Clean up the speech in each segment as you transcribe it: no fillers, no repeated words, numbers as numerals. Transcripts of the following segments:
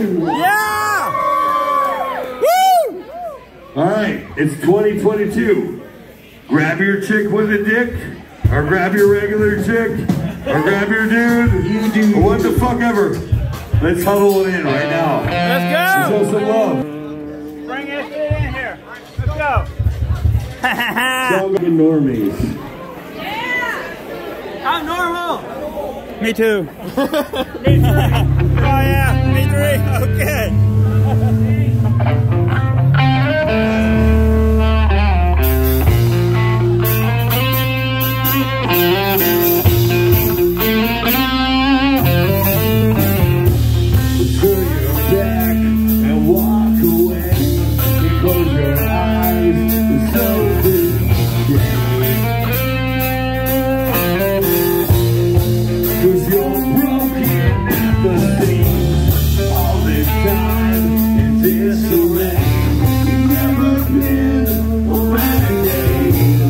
Yeah! Woo! All right, it's 2022. Grab your chick with a dick, or grab your regular chick, or grab your dude. You do. Or what the fuck ever. Let's huddle it in right now. Let's go! Show some love. Bring this shit in here. Let's go. Fucking normies. I'm normal. Me too. Me three. Oh yeah, me three. Okay. Turn your back and walk away. You close your eyes and so cause you're broken at the seams. All this time in disarray. You've never been a renegade.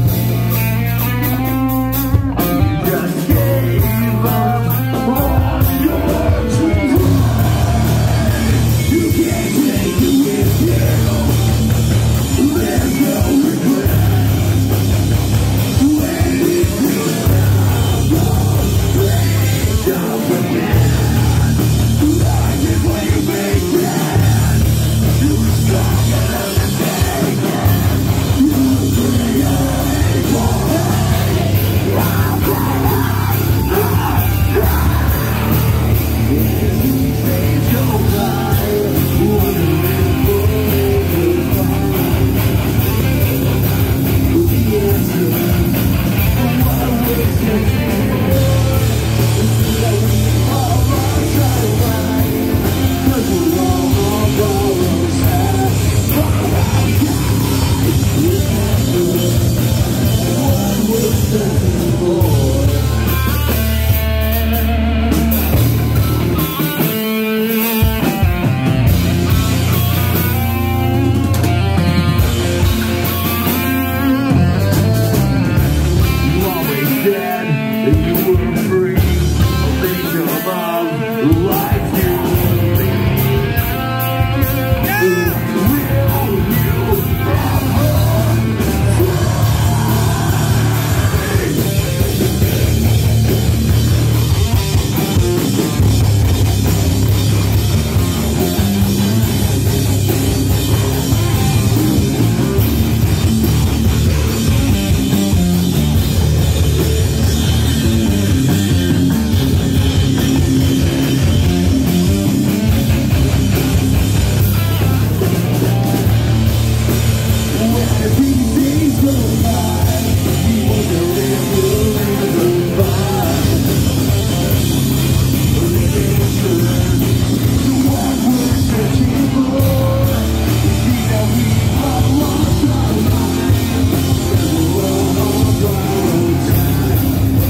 You just gave up on your dreams. You can't take it with you. There's no regret. When did you stop? Don't forget. Life is when you make that. You're stronger than the taken. You're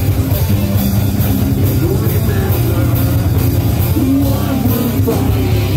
What